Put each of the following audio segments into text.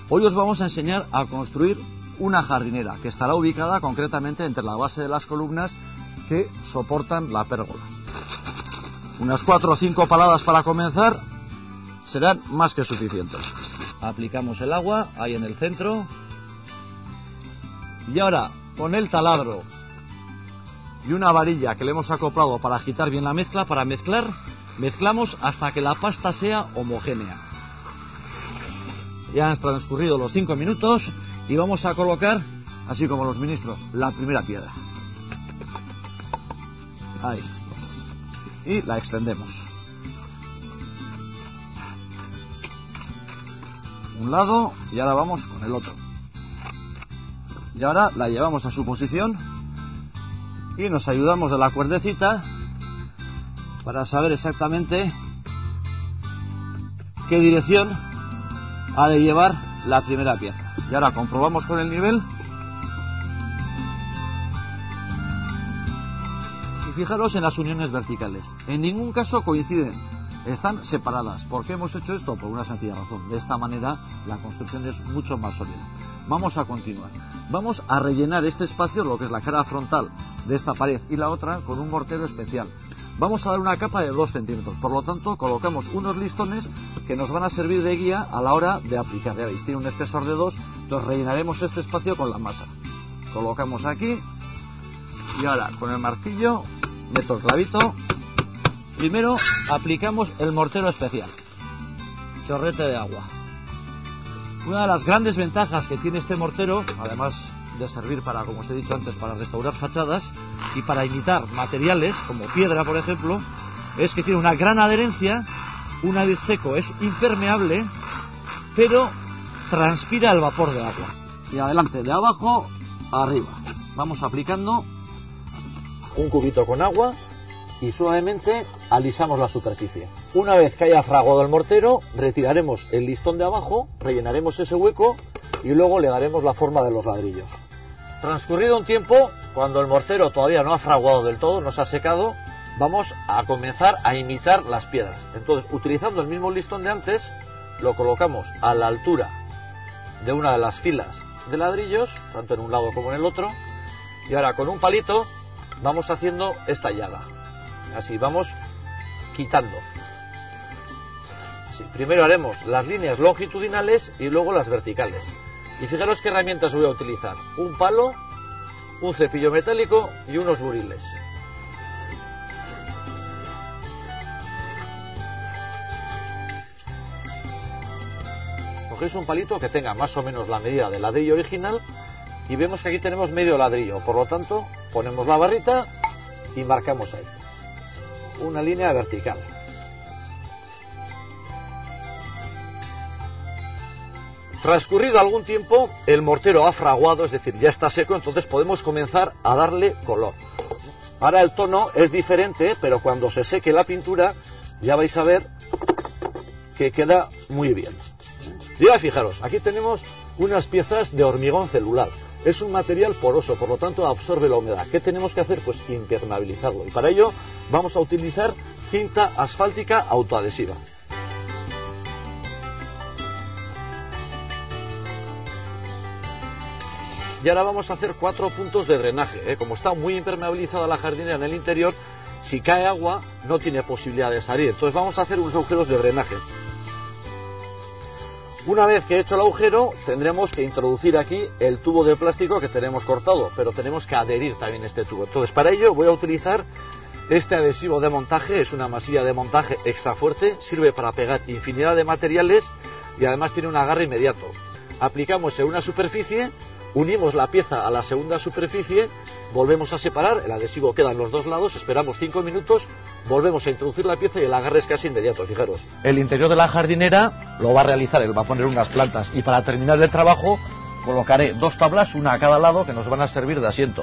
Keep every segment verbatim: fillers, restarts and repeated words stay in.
Hoy os vamos a enseñar a construir una jardinera que estará ubicada concretamente entre la base de las columnas que soportan la pérgola. Unas cuatro o cinco paladas para comenzar serán más que suficientes. Aplicamos el agua ahí en el centro y ahora con el taladro y una varilla que le hemos acoplado para agitar bien la mezcla, para mezclar, mezclamos hasta que la pasta sea homogénea. Ya han transcurrido los cinco minutos y vamos a colocar, así como los ministros, la primera piedra. Ahí. Y la extendemos. Un lado y ahora vamos con el otro. Y ahora la llevamos a su posición y nos ayudamos de la cuerdecita para saber exactamente qué dirección ha de llevar la primera pieza. Y ahora comprobamos con el nivel. Y fijaros en las uniones verticales. En ningún caso coinciden. Están separadas. ¿Por qué hemos hecho esto? Por una sencilla razón. De esta manera la construcción es mucho más sólida. Vamos a continuar. Vamos a rellenar este espacio, lo que es la cara frontal de esta pared y la otra, con un mortero especial. Vamos a dar una capa de dos centímetros, por lo tanto colocamos unos listones que nos van a servir de guía a la hora de aplicar. Ya veis, tiene un espesor de dos, entonces rellenaremos este espacio con la masa. Colocamos aquí y ahora con el martillo meto el clavito. Primero aplicamos el mortero especial, chorrete de agua. Una de las grandes ventajas que tiene este mortero, además de servir para, como os he dicho antes, para restaurar fachadas y para imitar materiales como piedra, por ejemplo, es que tiene una gran adherencia. Una vez seco es impermeable, pero transpira el vapor de agua. Y adelante, de abajo a arriba, vamos aplicando un cubito con agua y suavemente alisamos la superficie. Una vez que haya fraguado el mortero, retiraremos el listón de abajo, rellenaremos ese hueco y luego le daremos la forma de los ladrillos. Transcurrido un tiempo, cuando el mortero todavía no ha fraguado del todo, no se ha secado, vamos a comenzar a imitar las piedras. Entonces, utilizando el mismo listón de antes, lo colocamos a la altura de una de las filas de ladrillos, tanto en un lado como en el otro, y ahora con un palito vamos haciendo esta llaga. Así, vamos quitando. Así, primero haremos las líneas longitudinales y luego las verticales. Y fijaros qué herramientas voy a utilizar. Un palo, un cepillo metálico y unos buriles. Cogéis un palito que tenga más o menos la medida del ladrillo original y vemos que aquí tenemos medio ladrillo. Por lo tanto, ponemos la barrita y marcamos ahí una línea vertical. Transcurrido algún tiempo, el mortero ha fraguado, es decir, ya está seco, entonces podemos comenzar a darle color. Ahora el tono es diferente, pero cuando se seque la pintura ya vais a ver que queda muy bien. Y ahora fijaros, aquí tenemos unas piezas de hormigón celular. Es un material poroso, por lo tanto absorbe la humedad. ¿Qué tenemos que hacer? Pues impermeabilizarlo. Y para ello vamos a utilizar cinta asfáltica autoadhesiva. Y ahora vamos a hacer cuatro puntos de drenaje, ¿eh? Como está muy impermeabilizada la jardinera en el interior, si cae agua no tiene posibilidad de salir. Entonces vamos a hacer unos agujeros de drenaje. Una vez que he hecho el agujero, tendremos que introducir aquí el tubo de plástico que tenemos cortado, pero tenemos que adherir también este tubo. Entonces, para ello voy a utilizar este adhesivo de montaje. Es una masilla de montaje extra fuerte, sirve para pegar infinidad de materiales y además tiene un agarre inmediato. Aplicamos en una superficie, unimos la pieza a la segunda superficie, volvemos a separar, el adhesivo queda en los dos lados, esperamos cinco minutos, volvemos a introducir la pieza y el agarre es casi inmediato, fijaros. El interior de la jardinera lo va a realizar, él va a poner unas plantas y para terminar el trabajo colocaré dos tablas, una a cada lado, que nos van a servir de asiento.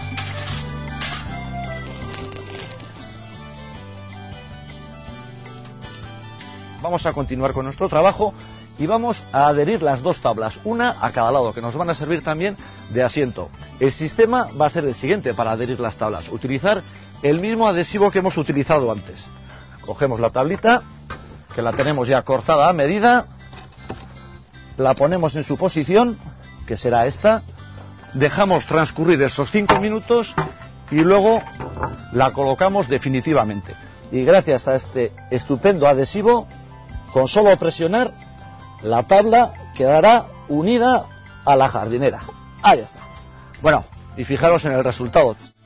Vamos a continuar con nuestro trabajo y vamos a adherir las dos tablas, una a cada lado, que nos van a servir también de asiento. El sistema va a ser el siguiente para adherir las tablas: utilizar el mismo adhesivo que hemos utilizado antes. Cogemos la tablita, que la tenemos ya cortada a medida, la ponemos en su posición, que será esta, dejamos transcurrir esos cinco minutos y luego la colocamos definitivamente. Y gracias a este estupendo adhesivo, con solo presionar, la tabla quedará unida a la jardinera. Ahí está. Bueno, y fijaros en el resultado.